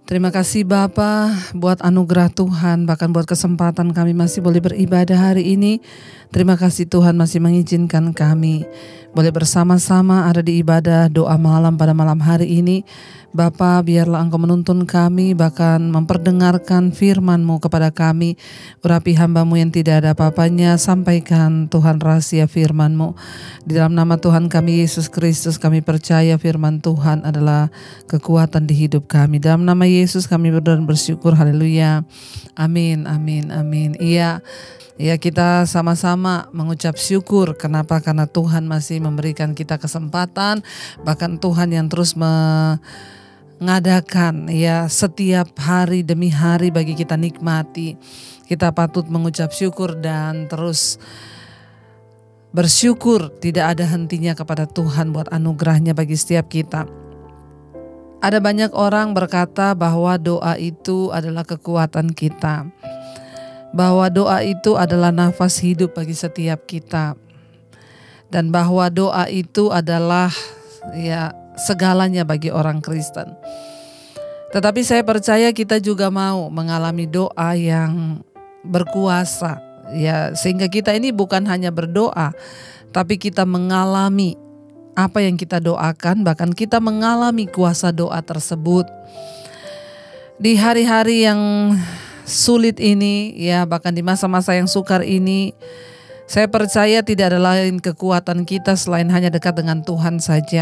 Terima kasih Bapa buat anugerah Tuhan, bahkan buat kesempatan kami masih boleh beribadah hari ini. Terima kasih Tuhan masih mengizinkan kami boleh bersama-sama ada di ibadah doa malam pada malam hari ini. Bapa, biarlah Engkau menuntun kami, bahkan memperdengarkan firman-Mu kepada kami. Urapi hamba-Mu yang tidak ada apa-apanya, sampaikan Tuhan rahasia firman-Mu. Di dalam nama Tuhan kami Yesus Kristus, kami percaya firman Tuhan adalah kekuatan di hidup kami. Dalam nama Yesus kami berdoa dan bersyukur, haleluya. Amin, amin, amin. Iya, kita sama-sama mengucap syukur. Kenapa? Karena Tuhan masih memberikan kita kesempatan, bahkan Tuhan yang terus mengadakan setiap hari demi hari bagi kita nikmati. Kita patut mengucap syukur dan terus bersyukur, tidak ada hentinya kepada Tuhan buat anugerahnya bagi setiap kita. Ada banyak orang berkata bahwa doa itu adalah kekuatan kita, bahwa doa itu adalah nafas hidup bagi setiap kita, dan bahwa doa itu adalah segalanya bagi orang Kristen. Tetapi saya percaya kita juga mau mengalami doa yang berkuasa, sehingga kita ini bukan hanya berdoa, tapi kita mengalami apa yang kita doakan, bahkan kita mengalami kuasa doa tersebut. Di hari-hari yang sulit ini, bahkan di masa-masa yang sukar ini, saya percaya tidak ada lain kekuatan kita selain hanya dekat dengan Tuhan saja.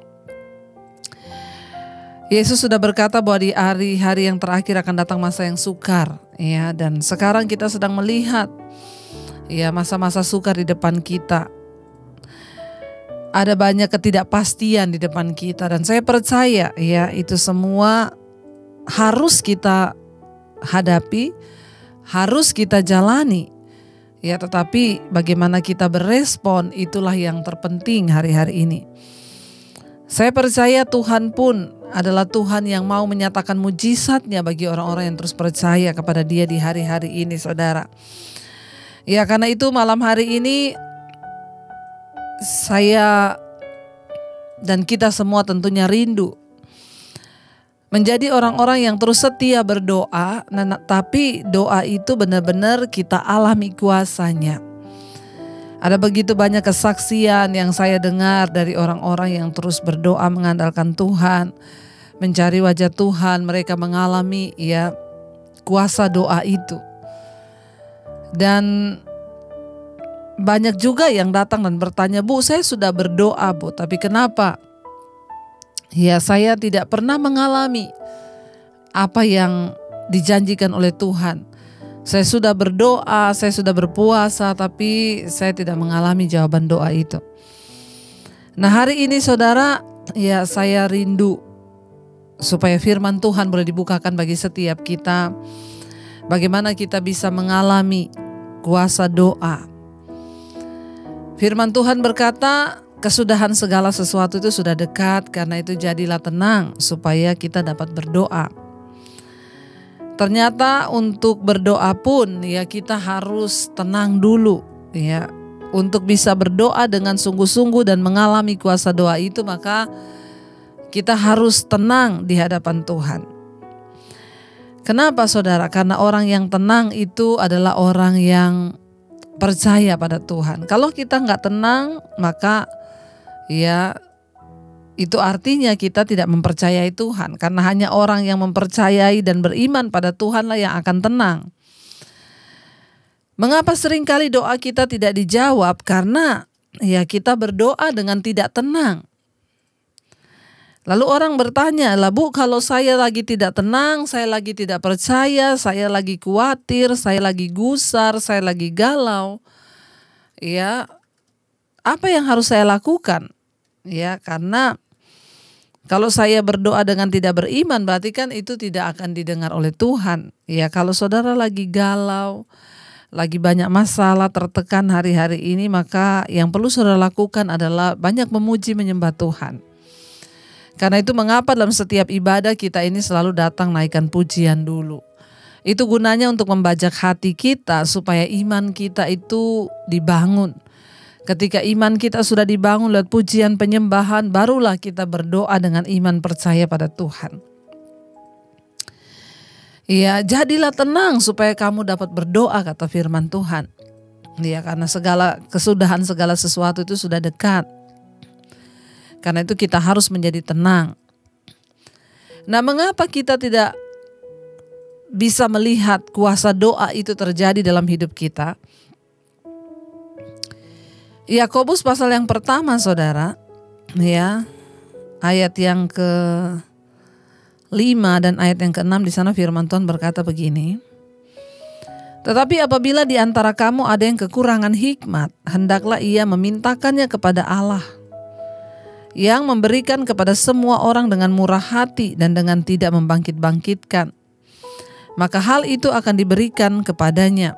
Yesus sudah berkata bahwa di hari-hari yang terakhir akan datang masa yang sukar, dan sekarang kita sedang melihat masa-masa sukar di depan kita. Ada banyak ketidakpastian di depan kita, dan saya percaya itu semua harus kita hadapi, harus kita jalani. Tetapi bagaimana kita berespon itulah yang terpenting hari-hari ini. Saya percaya Tuhan pun adalah Tuhan yang mau menyatakan mujizatnya bagi orang-orang yang terus percaya kepada Dia di hari-hari ini, saudara. Karena itu malam hari ini saya dan kita semua tentunya rindu menjadi orang-orang yang terus setia berdoa, tapi doa itu benar-benar kita alami kuasanya. Ada begitu banyak kesaksian yang saya dengar dari orang-orang yang terus berdoa mengandalkan Tuhan, mencari wajah Tuhan, mereka mengalami kuasa doa itu. Dan banyak juga yang datang dan bertanya, "Bu, saya sudah berdoa, Bu, tapi kenapa? Saya tidak pernah mengalami apa yang dijanjikan oleh Tuhan. Saya sudah berdoa, saya sudah berpuasa, tapi saya tidak mengalami jawaban doa itu." Nah, hari ini saudara, saya rindu supaya firman Tuhan boleh dibukakan bagi setiap kita. Bagaimana kita bisa mengalami kuasa doa. Firman Tuhan berkata, kesudahan segala sesuatu itu sudah dekat, karena itu jadilah tenang supaya kita dapat berdoa. Ternyata untuk berdoa pun kita harus tenang dulu Untuk bisa berdoa dengan sungguh-sungguh dan mengalami kuasa doa itu, maka kita harus tenang di hadapan Tuhan. Kenapa saudara? Karena orang yang tenang itu adalah orang yang percaya pada Tuhan. Kalau kita nggak tenang, maka itu artinya kita tidak mempercayai Tuhan. Karena hanya orang yang mempercayai dan beriman pada Tuhanlah yang akan tenang. Mengapa seringkali doa kita tidak dijawab? Karena kita berdoa dengan tidak tenang. Lalu orang bertanya, "Lah Bu, kalau saya lagi tidak tenang, saya lagi tidak percaya, saya lagi khawatir, saya lagi gusar, saya lagi galau. Apa yang harus saya lakukan?" Karena kalau saya berdoa dengan tidak beriman, berarti kan itu tidak akan didengar oleh Tuhan. Kalau saudara lagi galau, lagi banyak masalah, tertekan hari-hari ini, maka yang perlu saudara lakukan adalah banyak memuji menyembah Tuhan. Karena itu mengapa dalam setiap ibadah kita ini selalu datang naikkan pujian dulu. Itu gunanya untuk membajak hati kita supaya iman kita itu dibangun. Ketika iman kita sudah dibangun lewat pujian penyembahan, barulah kita berdoa dengan iman percaya pada Tuhan. Ya, jadilah tenang supaya kamu dapat berdoa, kata firman Tuhan. Ya, karena kesudahan segala sesuatu itu sudah dekat. Karena itu kita harus menjadi tenang. Nah, mengapa kita tidak bisa melihat kuasa doa itu terjadi dalam hidup kita? Yakobus pasal yang pertama, saudara, ya, ayat yang ke-5 dan ayat yang ke-6, di sana firman Tuhan berkata begini. Tetapi apabila di antara kamu ada yang kekurangan hikmat, hendaklah ia memintakannya kepada Allah, yang memberikan kepada semua orang dengan murah hati dan dengan tidak membangkit-bangkitkan. Maka hal itu akan diberikan kepadanya.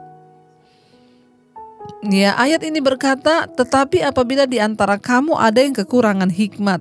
Ya, ayat ini berkata, tetapi apabila di antara kamu ada yang kekurangan hikmat.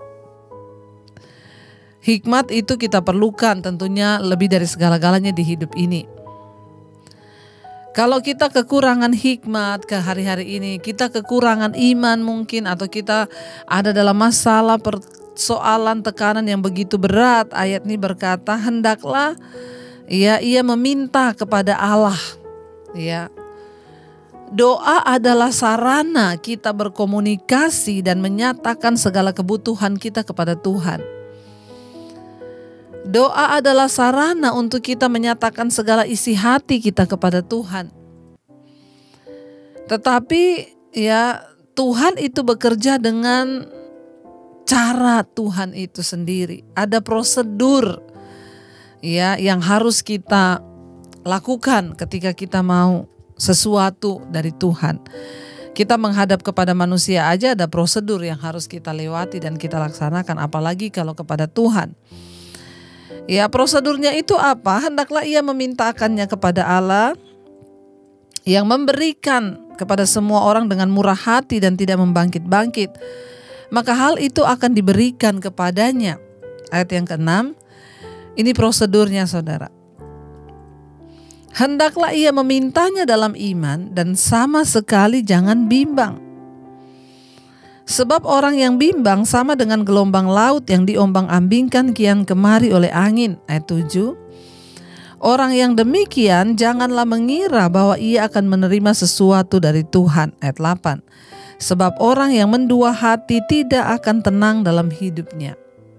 Hikmat itu kita perlukan tentunya lebih dari segala-galanya di hidup ini. Kalau kita kekurangan hikmat ke hari-hari ini, kita kekurangan iman mungkin, atau kita ada dalam masalah persoalan tekanan yang begitu berat, ayat ini berkata, hendaklah ya ia meminta kepada Allah. Ya. Doa adalah sarana kita berkomunikasi dan menyatakan segala kebutuhan kita kepada Tuhan. Doa adalah sarana untuk kita menyatakan segala isi hati kita kepada Tuhan. Tetapi ya, Tuhan itu bekerja dengan cara Tuhan itu sendiri. Ada prosedur ya yang harus kita lakukan ketika kita mau sesuatu dari Tuhan. Kita menghadap kepada manusia aja ada prosedur yang harus kita lewati dan kita laksanakan, apalagi kalau kepada Tuhan. Ya, prosedurnya itu apa? Hendaklah ia memintakannya kepada Allah yang memberikan kepada semua orang dengan murah hati dan tidak membangkit-bangkit. Maka hal itu akan diberikan kepadanya. Ayat yang ke-6, ini prosedurnya, saudara. Hendaklah ia memintanya dalam iman dan sama sekali jangan bimbang. Sebab orang yang bimbang sama dengan gelombang laut yang diombang-ambingkan kian kemari oleh angin. Ayat 7. Orang yang demikian janganlah mengira bahwa ia akan menerima sesuatu dari Tuhan. Ayat 8. Sebab orang yang mendua hati tidak akan tenang dalam hidupnya.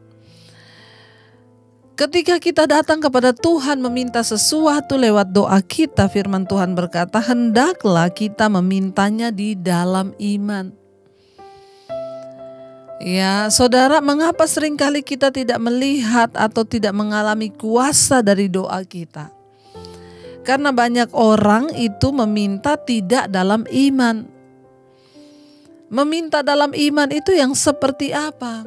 Ketika kita datang kepada Tuhan meminta sesuatu lewat doa kita, firman Tuhan berkata, hendaklah kita memintanya di dalam iman. Ya, saudara, mengapa seringkali kita tidak melihat atau tidak mengalami kuasa dari doa kita? Karena banyak orang itu meminta tidak dalam iman. Meminta dalam iman itu yang seperti apa?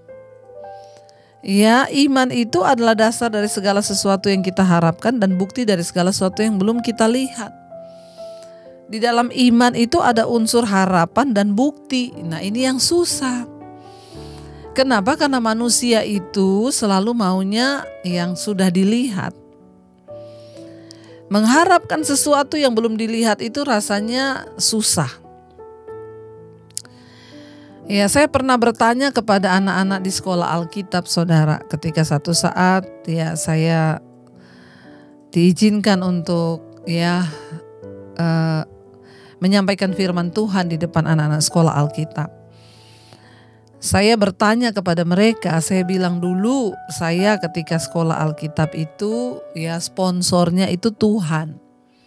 Ya, iman itu adalah dasar dari segala sesuatu yang kita harapkan dan bukti dari segala sesuatu yang belum kita lihat. Di dalam iman itu ada unsur harapan dan bukti. Nah, ini yang susah. Kenapa? Karena manusia itu selalu maunya yang sudah dilihat. Mengharapkan sesuatu yang belum dilihat itu rasanya susah. Ya, saya pernah bertanya kepada anak-anak di sekolah Alkitab, saudara, ketika satu saat ya saya diizinkan untuk menyampaikan firman Tuhan di depan anak-anak sekolah Alkitab. Saya bertanya kepada mereka, saya bilang dulu saya ketika sekolah Alkitab itu ya sponsornya itu Tuhan.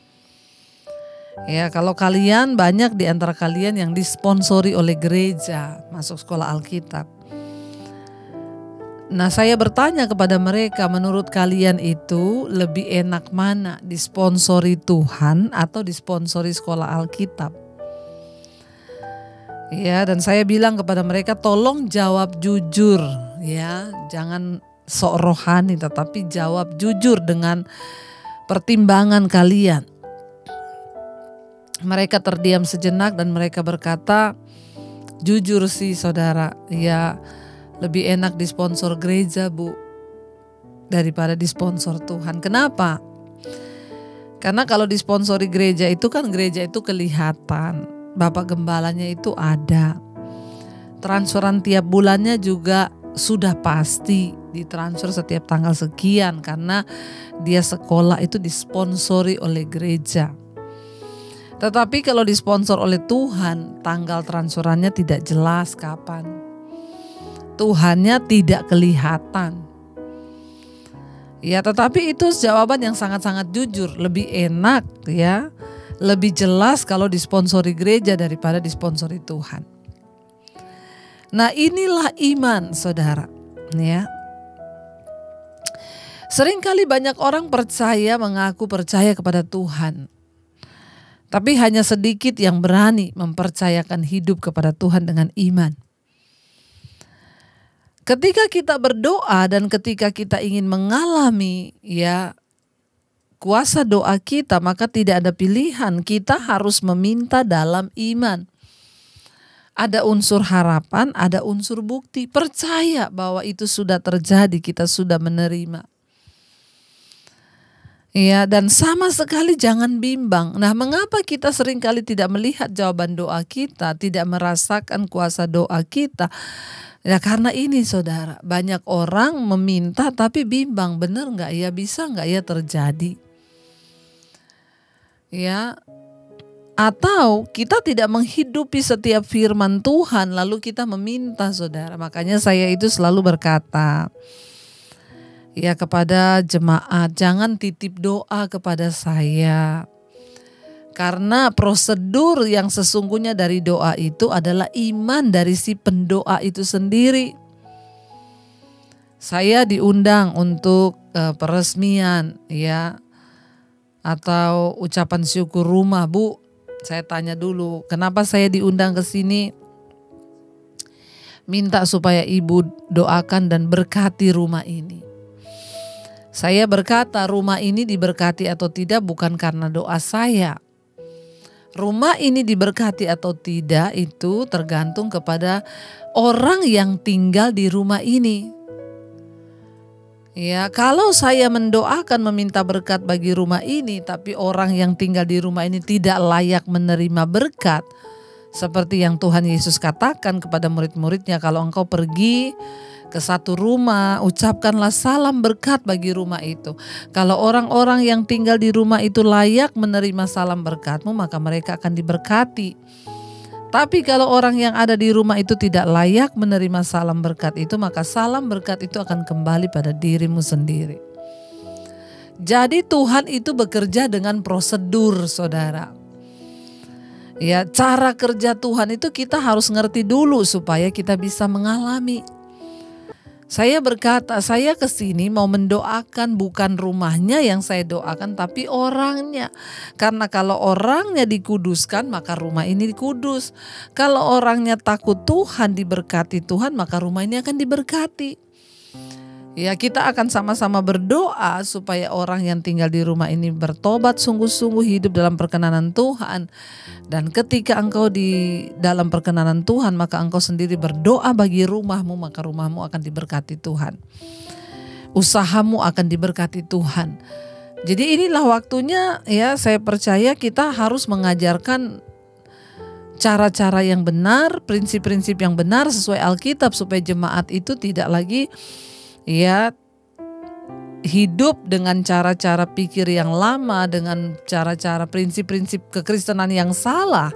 Ya, kalau kalian banyak di antara kalian yang disponsori oleh gereja masuk sekolah Alkitab. Nah, saya bertanya kepada mereka, menurut kalian itu lebih enak mana, disponsori Tuhan atau disponsori sekolah Alkitab? Ya, dan saya bilang kepada mereka, tolong jawab jujur ya, jangan sok rohani tetapi jawab jujur dengan pertimbangan kalian. Mereka terdiam sejenak dan mereka berkata, jujur sih saudara, ya lebih enak disponsor gereja Bu daripada disponsor Tuhan. Kenapa? Karena kalau disponsori gereja itu kan gereja itu kelihatan. Bapak gembalanya itu ada. Transferan tiap bulannya juga sudah pasti ditransfer setiap tanggal sekian karena dia sekolah itu disponsori oleh gereja. Tetapi kalau disponsor oleh Tuhan, tanggal transferannya tidak jelas kapan. Tuhannya tidak kelihatan. Ya, tetapi itu jawaban yang sangat-sangat jujur, lebih enak ya, lebih jelas kalau disponsori gereja daripada disponsori Tuhan. Nah, inilah iman, saudara, ya. Seringkali banyak orang mengaku percaya kepada Tuhan. Tapi hanya sedikit yang berani mempercayakan hidup kepada Tuhan dengan iman. Ketika kita berdoa dan ketika kita ingin mengalami ya kuasa doa kita, maka tidak ada pilihan, kita harus meminta dalam iman. Ada unsur harapan, ada unsur bukti, percaya bahwa itu sudah terjadi, kita sudah menerima. Ya, dan sama sekali jangan bimbang. Nah, mengapa kita seringkali tidak melihat jawaban doa kita, tidak merasakan kuasa doa kita? Ya karena ini, saudara, banyak orang meminta tapi bimbang, benar nggak ya, bisa nggak ya terjadi? Ya, atau kita tidak menghidupi setiap firman Tuhan lalu kita meminta, saudara. Makanya saya itu selalu berkata ya kepada jemaat, jangan titip doa kepada saya. Karena prosedur yang sesungguhnya dari doa itu adalah iman dari si pendoa itu sendiri. Saya diundang untuk peresmian ya atau ucapan syukur rumah, Bu. Saya tanya dulu, kenapa saya diundang ke sini? Minta supaya Ibu doakan dan berkati rumah ini. Saya berkata, rumah ini diberkati atau tidak bukan karena doa saya. Rumah ini diberkati atau tidak itu tergantung kepada orang yang tinggal di rumah ini. Ya, kalau saya mendoakan meminta berkat bagi rumah ini, tapi orang yang tinggal di rumah ini tidak layak menerima berkat, seperti yang Tuhan Yesus katakan kepada murid-muridnya, kalau engkau pergi ke satu rumah, ucapkanlah salam berkat bagi rumah itu. Kalau orang-orang yang tinggal di rumah itu layak menerima salam berkatmu, maka mereka akan diberkati. Tapi kalau orang yang ada di rumah itu tidak layak menerima salam berkat itu, maka salam berkat itu akan kembali pada dirimu sendiri. Jadi Tuhan itu bekerja dengan prosedur, saudara. Ya, cara kerja Tuhan itu kita harus ngerti dulu supaya kita bisa mengalami. Saya berkata, saya kesini mau mendoakan bukan rumahnya yang saya doakan, tapi orangnya. Karena kalau orangnya dikuduskan, maka rumah ini dikudus. Kalau orangnya takut Tuhan, diberkati Tuhan, maka rumah ini akan diberkati. Ya, kita akan sama-sama berdoa supaya orang yang tinggal di rumah ini bertobat sungguh-sungguh, hidup dalam perkenanan Tuhan. Dan ketika engkau di dalam perkenanan Tuhan, maka engkau sendiri berdoa bagi rumahmu, maka rumahmu akan diberkati Tuhan. Usahamu akan diberkati Tuhan. Jadi inilah waktunya ya, saya percaya kita harus mengajarkan cara-cara yang benar, prinsip-prinsip yang benar sesuai Alkitab supaya jemaat itu tidak lagi ya hidup dengan cara-cara pikir yang lama, dengan cara-cara prinsip-prinsip kekristenan yang salah.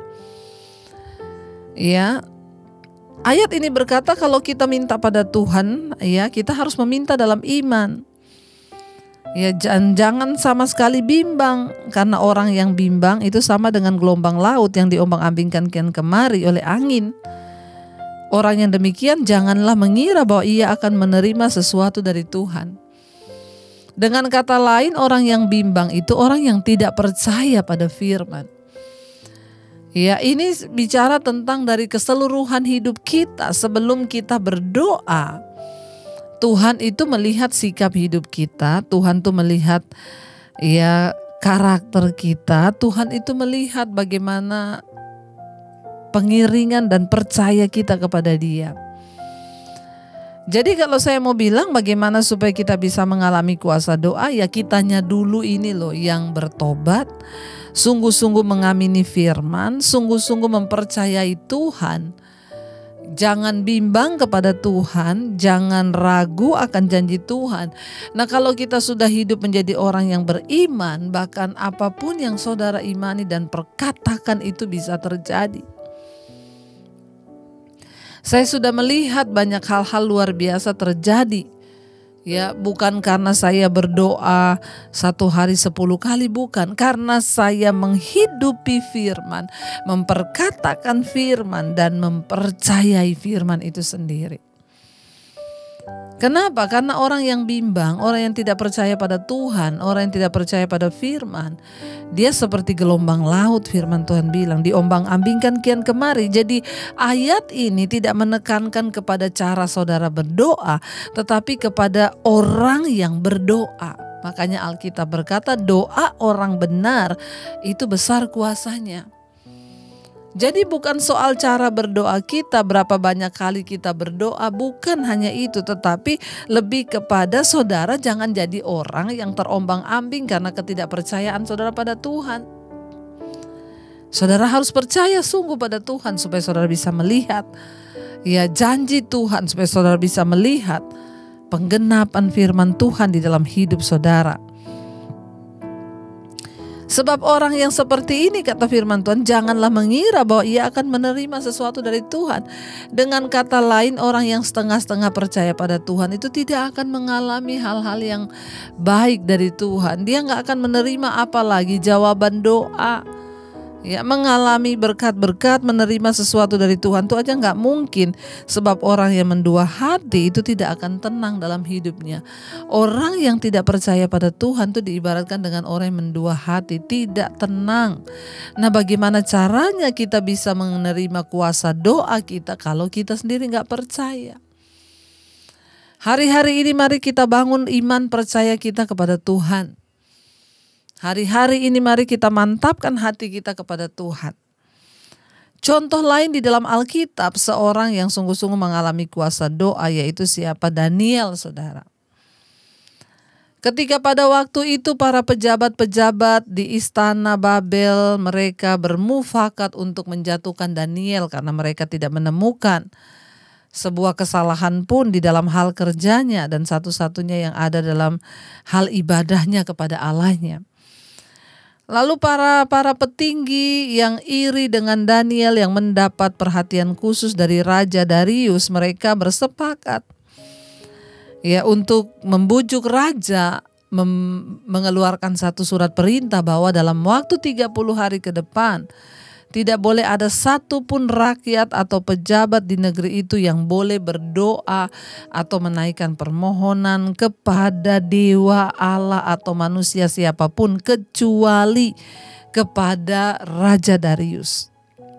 Ya, ayat ini berkata kalau kita minta pada Tuhan, ya kita harus meminta dalam iman. Ya, jangan sama sekali bimbang, karena orang yang bimbang itu sama dengan gelombang laut yang diombang-ambingkan kian kemari oleh angin. Orang yang demikian janganlah mengira bahwa ia akan menerima sesuatu dari Tuhan. Dengan kata lain, orang yang bimbang itu orang yang tidak percaya pada firman. Ya, ini bicara tentang dari keseluruhan hidup kita. Sebelum kita berdoa, Tuhan itu melihat sikap hidup kita. Tuhan itu melihat ya karakter kita. Tuhan itu melihat bagaimana pengiringan dan percaya kita kepada Dia. Jadi kalau saya mau bilang bagaimana supaya kita bisa mengalami kuasa doa, ya kitanya dulu ini loh yang bertobat, sungguh-sungguh mengamini firman, sungguh-sungguh mempercayai Tuhan. Jangan bimbang kepada Tuhan, jangan ragu akan janji Tuhan. Nah, kalau kita sudah hidup menjadi orang yang beriman, bahkan apapun yang saudara imani dan perkatakan itu bisa terjadi. Saya sudah melihat banyak hal-hal luar biasa terjadi. Ya, bukan karena saya berdoa 1 hari 10 kali, bukan. Karena saya menghidupi firman, memperkatakan firman, dan mempercayai firman itu sendiri. Kenapa? Karena orang yang bimbang, orang yang tidak percaya pada Tuhan, orang yang tidak percaya pada firman, dia seperti gelombang laut, firman Tuhan bilang, diombang-ambingkan kian kemari. Jadi ayat ini tidak menekankan kepada cara saudara berdoa, tetapi kepada orang yang berdoa. Makanya Alkitab berkata doa orang benar itu besar kuasanya. Jadi bukan soal cara berdoa kita, berapa banyak kali kita berdoa, bukan hanya itu, tetapi lebih kepada saudara jangan jadi orang yang terombang-ambing karena ketidakpercayaan saudara pada Tuhan. Saudara harus percaya sungguh pada Tuhan supaya saudara bisa melihat ya janji Tuhan, supaya saudara bisa melihat penggenapan firman Tuhan di dalam hidup saudara. Sebab orang yang seperti ini, kata firman Tuhan, janganlah mengira bahwa ia akan menerima sesuatu dari Tuhan. Dengan kata lain, orang yang setengah-setengah percaya pada Tuhan itu tidak akan mengalami hal-hal yang baik dari Tuhan. Dia gak akan menerima apalagi jawaban doa. Ya, mengalami berkat-berkat, menerima sesuatu dari Tuhan itu aja gak mungkin. Sebab orang yang mendua hati itu tidak akan tenang dalam hidupnya. Orang yang tidak percaya pada Tuhan itu diibaratkan dengan orang yang mendua hati, tidak tenang. Nah, bagaimana caranya kita bisa menerima kuasa doa kita kalau kita sendiri gak percaya? Hari-hari ini mari kita bangun iman percaya kita kepada Tuhan. Hari-hari ini mari kita mantapkan hati kita kepada Tuhan. Contoh lain di dalam Alkitab, seorang yang sungguh-sungguh mengalami kuasa doa, yaitu siapa? Daniel, saudara. Ketika pada waktu itu para pejabat-pejabat di istana Babel, mereka bermufakat untuk menjatuhkan Daniel karena mereka tidak menemukan sebuah kesalahan pun di dalam hal kerjanya dan satu-satunya yang ada dalam hal ibadahnya kepada Allahnya. Lalu para petinggi yang iri dengan Daniel yang mendapat perhatian khusus dari Raja Darius, mereka bersepakat ya untuk membujuk raja mengeluarkan satu surat perintah bahwa dalam waktu 30 hari ke depan tidak boleh ada satupun rakyat atau pejabat di negeri itu yang boleh berdoa atau menaikkan permohonan kepada dewa, Allah atau manusia siapapun kecuali kepada Raja Darius.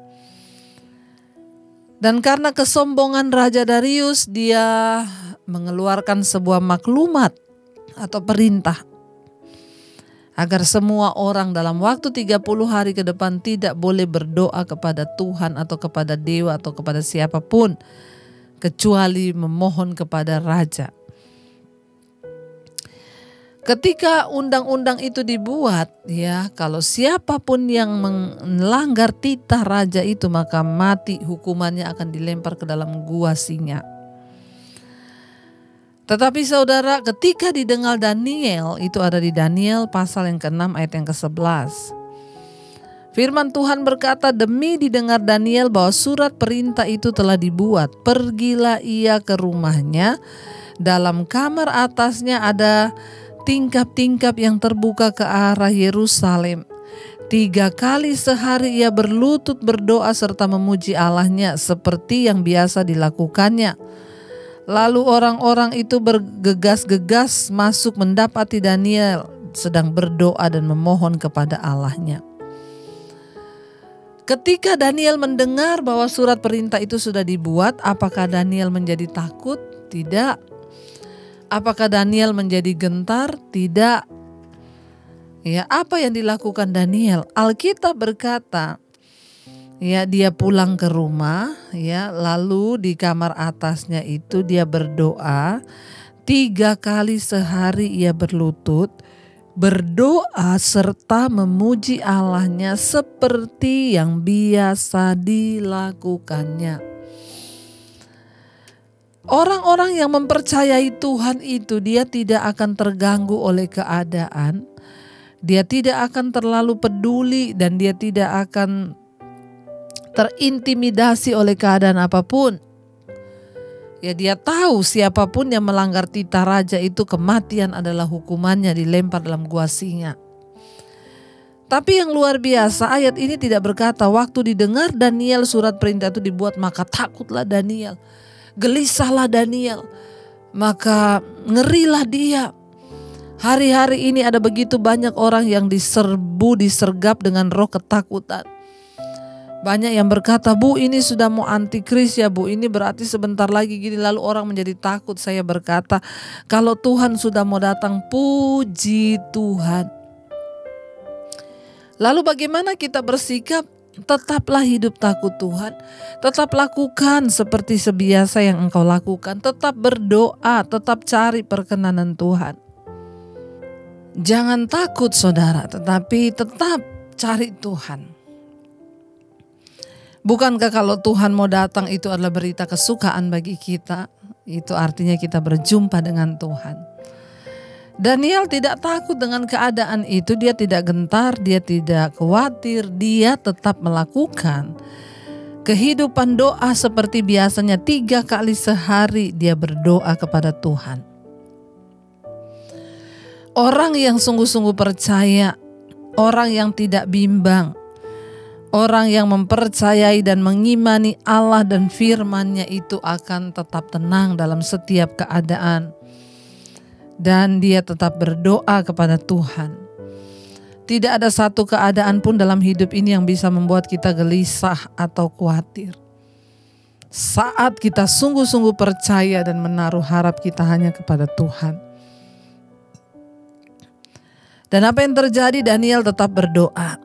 Dan karena kesombongan Raja Darius, dia mengeluarkan sebuah maklumat atau perintah agar semua orang dalam waktu 30 hari ke depan tidak boleh berdoa kepada Tuhan atau kepada dewa atau kepada siapapun kecuali memohon kepada raja. Ketika undang-undang itu dibuat, ya, kalau siapapun yang melanggar titah raja itu maka mati, hukumannya akan dilempar ke dalam gua singa. Tetapi saudara, ketika didengar Daniel, itu ada di Daniel pasal yang ke-6 ayat yang ke-11. Firman Tuhan berkata, demi didengar Daniel bahwa surat perintah itu telah dibuat, pergilah ia ke rumahnya, dalam kamar atasnya ada tingkap-tingkap yang terbuka ke arah Yerusalem. 3 kali sehari ia berlutut berdoa serta memuji Allahnya seperti yang biasa dilakukannya. Lalu orang-orang itu bergegas-gegas masuk mendapati Daniel sedang berdoa dan memohon kepada Allahnya. Ketika Daniel mendengar bahwa surat perintah itu sudah dibuat, apakah Daniel menjadi takut? Tidak. Apakah Daniel menjadi gentar? Tidak. Ya, apa yang dilakukan Daniel? Alkitab berkata, ya, dia pulang ke rumah, ya, lalu di kamar atasnya itu dia berdoa 3 kali sehari ia berlutut, berdoa serta memuji Allahnya seperti yang biasa dilakukannya. Orang-orang yang mempercayai Tuhan itu, dia tidak akan terganggu oleh keadaan. Dia tidak akan terlalu peduli dan dia tidak akan terintimidasi oleh keadaan apapun. Ya, dia tahu siapapun yang melanggar titah raja itu kematian adalah hukumannya, dilempar dalam gua singa. Tapi yang luar biasa, ayat ini tidak berkata waktu didengar Daniel surat perintah itu dibuat, maka takutlah Daniel, gelisahlah Daniel, maka ngerilah dia. Hari-hari ini ada begitu banyak orang yang disergap dengan roh ketakutan. Banyak yang berkata, Bu, ini sudah mau antikris ya Bu, ini berarti sebentar lagi gini, lalu orang menjadi takut. Saya berkata, kalau Tuhan sudah mau datang, puji Tuhan. Lalu bagaimana kita bersikap? Tetaplah hidup takut Tuhan, tetap lakukan seperti sebiasa yang engkau lakukan, tetap berdoa, tetap cari perkenanan Tuhan. Jangan takut saudara, tetapi tetap cari Tuhan. Bukankah kalau Tuhan mau datang itu adalah berita kesukaan bagi kita? Itu artinya kita berjumpa dengan Tuhan. Daniel tidak takut dengan keadaan itu, dia tidak gentar, dia tidak khawatir, dia tetap melakukan kehidupan doa seperti biasanya. 3 kali sehari dia berdoa kepada Tuhan. Orang yang sungguh-sungguh percaya, orang yang tidak bimbang, orang yang mempercayai dan mengimani Allah dan firman-Nya itu akan tetap tenang dalam setiap keadaan. Dan dia tetap berdoa kepada Tuhan. Tidak ada satu keadaan pun dalam hidup ini yang bisa membuat kita gelisah atau khawatir. Saat kita sungguh-sungguh percaya dan menaruh harap kita hanya kepada Tuhan. Dan apa yang terjadi? Daniel tetap berdoa.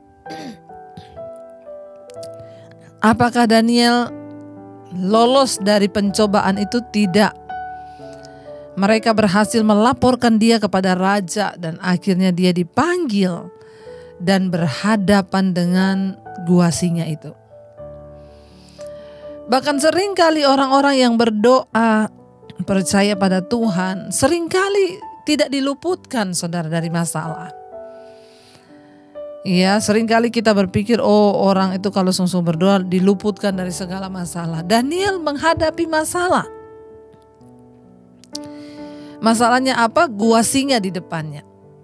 Apakah Daniel lolos dari pencobaan itu? Tidak. Mereka berhasil melaporkan dia kepada raja dan akhirnya dia dipanggil dan berhadapan dengan gua singa itu. Bahkan seringkali orang-orang yang berdoa percaya pada Tuhan seringkali tidak diluputkan saudara dari masalah. Ya, seringkali kita berpikir, oh orang itu kalau sungguh berdoa diluputkan dari segala masalah. Daniel menghadapi masalah. Masalahnya apa? Gua singa di depannya.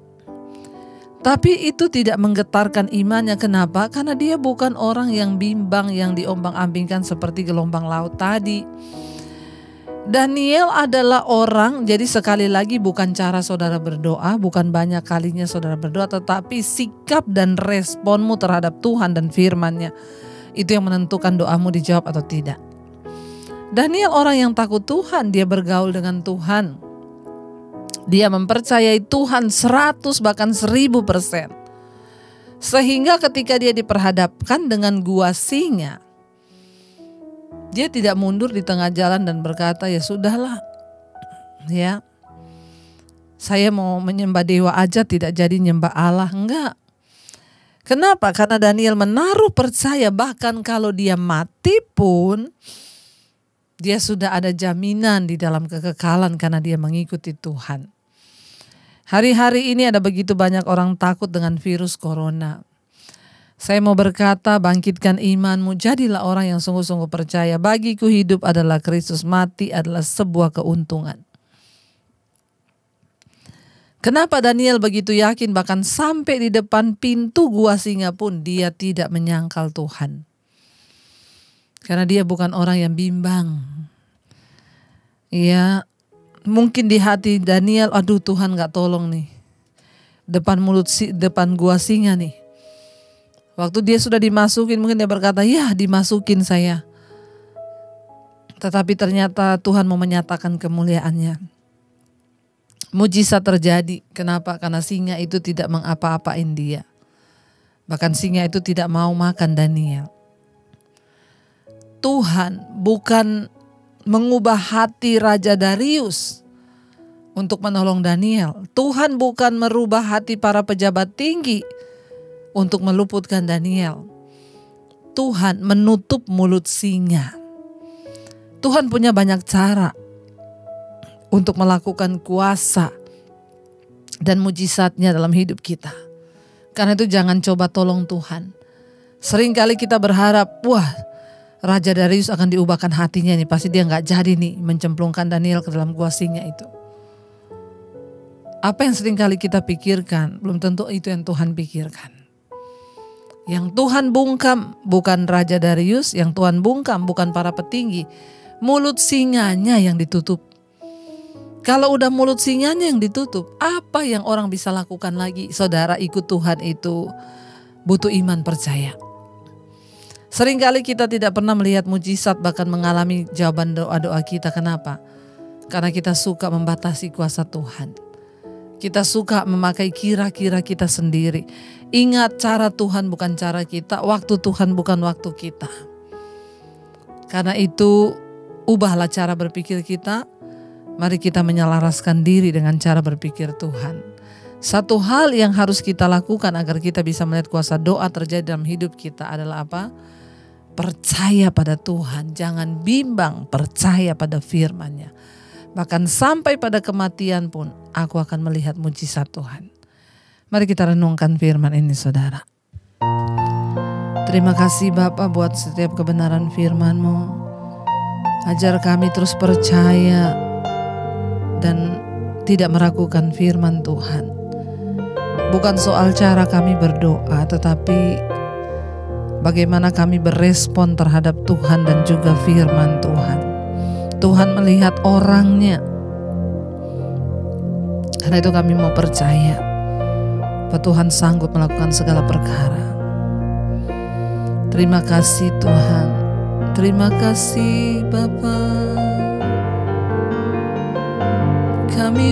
Tapi itu tidak menggetarkan imannya. Kenapa? Karena dia bukan orang yang bimbang, yang diombang-ambingkan seperti gelombang laut tadi. Daniel adalah orang, jadi sekali lagi bukan cara saudara berdoa, bukan banyak kalinya saudara berdoa, tetapi sikap dan responmu terhadap Tuhan dan firman-Nya. Itu yang menentukan doamu dijawab atau tidak. Daniel orang yang takut Tuhan, dia bergaul dengan Tuhan. Dia mempercayai Tuhan 100 bahkan 1000%. Sehingga ketika dia diperhadapkan dengan gua singa, dia tidak mundur di tengah jalan dan berkata, ya sudahlah, ya saya mau menyembah dewa aja, tidak jadi nyembah Allah. Enggak. Kenapa? Karena Daniel menaruh percaya bahkan kalau dia mati pun dia sudah ada jaminan di dalam kekekalan karena dia mengikuti Tuhan. Hari-hari ini ada begitu banyak orang takut dengan virus corona. Saya mau berkata, bangkitkan imanmu, jadilah orang yang sungguh-sungguh percaya. Bagiku hidup adalah Kristus, mati adalah sebuah keuntungan. Kenapa Daniel begitu yakin, bahkan sampai di depan pintu gua singa pun dia tidak menyangkal Tuhan. Karena dia bukan orang yang bimbang. Ya, mungkin di hati Daniel, aduh Tuhan gak tolong nih. Depan gua singa nih. Waktu dia sudah dimasukin, mungkin dia berkata, ya dimasukin saya. Tetapi ternyata Tuhan mau menyatakan kemuliaannya. Mujizat terjadi. Kenapa? Karena singa itu tidak mengapa-apain dia. Bahkan singa itu tidak mau makan Daniel. Tuhan bukan mengubah hati Raja Darius untuk menolong Daniel. Tuhan bukan merubah hati para pejabat tinggi untuk meluputkan Daniel. Tuhan menutup mulut singa. Tuhan punya banyak cara untuk melakukan kuasa dan mujizatnya dalam hidup kita. Karena itu jangan coba tolong Tuhan. Seringkali kita berharap, wah, Raja Darius akan diubahkan hatinya nih, pasti dia gak jadi nih mencemplungkan Daniel ke dalam gua singa itu. Apa yang seringkali kita pikirkan, belum tentu itu yang Tuhan pikirkan. Yang Tuhan bungkam bukan Raja Darius, yang Tuhan bungkam bukan para petinggi, mulut singanya yang ditutup. Kalau udah mulut singanya yang ditutup, apa yang orang bisa lakukan lagi? Saudara, ikut Tuhan itu butuh iman percaya. Seringkali kita tidak pernah melihat mujizat, bahkan mengalami jawaban doa-doa kita. Kenapa? Karena kita suka membatasi kuasa Tuhan. Kita suka memakai kira-kira kita sendiri. Ingat, cara Tuhan bukan cara kita, waktu Tuhan bukan waktu kita. Karena itu, ubahlah cara berpikir kita. Mari kita menyelaraskan diri dengan cara berpikir Tuhan. Satu hal yang harus kita lakukan agar kita bisa melihat kuasa doa terjadi dalam hidup kita adalah apa? Percaya pada Tuhan, jangan bimbang, percaya pada firman-Nya. Bahkan sampai pada kematian pun aku akan melihat mujizat Tuhan. Mari kita renungkan firman ini, saudara. Terima kasih Bapa buat setiap kebenaran firman-Mu. Ajar kami terus percaya dan tidak meragukan firman Tuhan. Bukan soal cara kami berdoa, tetapi bagaimana kami berespon terhadap Tuhan dan juga firman Tuhan. Tuhan melihat orangnya. Karena itu kami mau percaya bahwa Tuhan sanggup melakukan segala perkara. Terima kasih Tuhan. Terima kasih Bapa. Kami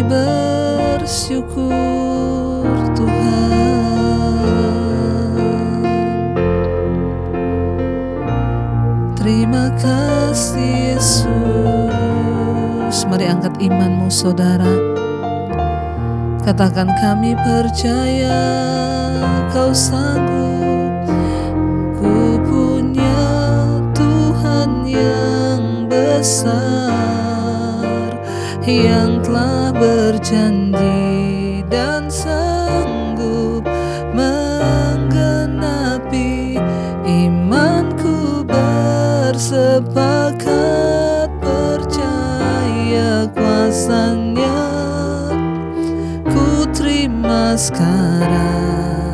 bersyukur Tuhan. Terima kasih Yesus. Mari angkat imanmu, saudara. Katakan, kami percaya Kau sanggup. Ku punya Tuhan yang besar, yang telah berjanji dan sanggup menggenapi. Imanku bersepakat percaya kuasa-Nya. Ku terima sekarang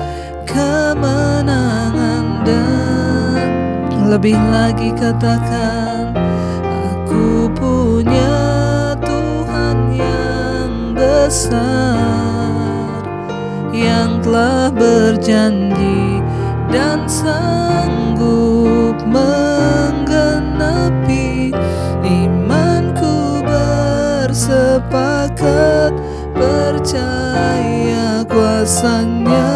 kemenangan dan lebih lagi katakan, aku punya Tuhan yang besar, yang telah berjanji dan sanggup menggenapi. Imanku bersepakat percaya kuasa-Nya.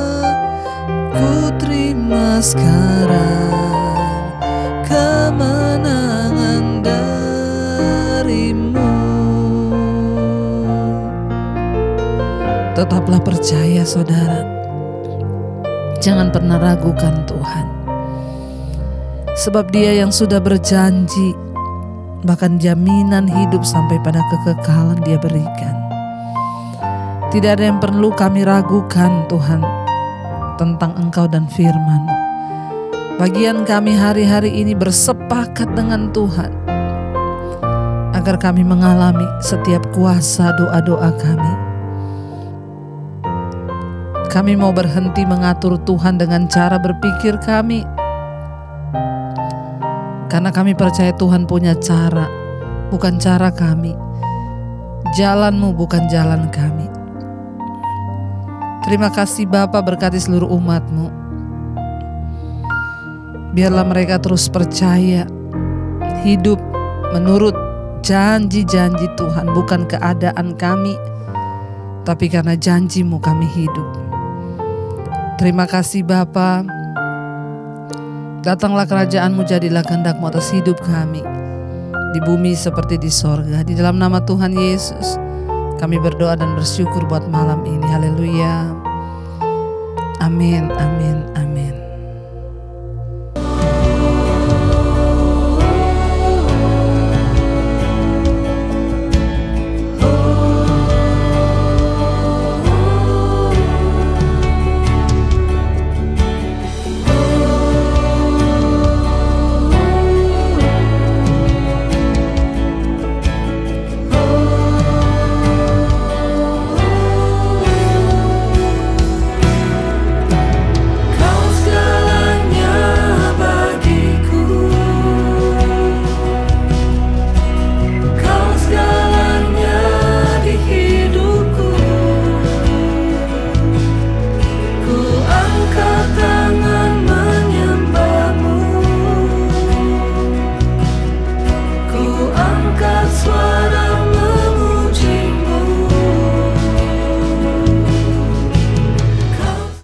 Ku terima sekarang kemenangan dari-Mu. Tetaplah percaya, saudara. Jangan pernah ragukan Tuhan. Sebab Dia yang sudah berjanji, bahkan jaminan hidup sampai pada kekekalan Dia berikan. Tidak ada yang perlu kami ragukan Tuhan tentang Engkau dan firman. Bagian kami hari-hari ini bersepakat dengan Tuhan agar kami mengalami setiap kuasa doa-doa kami. Kami mau berhenti mengatur Tuhan dengan cara berpikir kami, karena kami percaya Tuhan punya cara, bukan cara kami. Jalan-Mu bukan jalan kami. Terima kasih Bapa, berkati seluruh umat-Mu. Biarlah mereka terus percaya, hidup menurut janji-janji Tuhan, bukan keadaan kami, tapi karena janji-Mu kami hidup. Terima kasih Bapa. Datanglah kerajaan-Mu, jadilah kehendak-Mu atas hidup kami, di bumi seperti di sorga. Di dalam nama Tuhan Yesus kami berdoa dan bersyukur buat malam ini. Haleluya. Amin, amin, amin.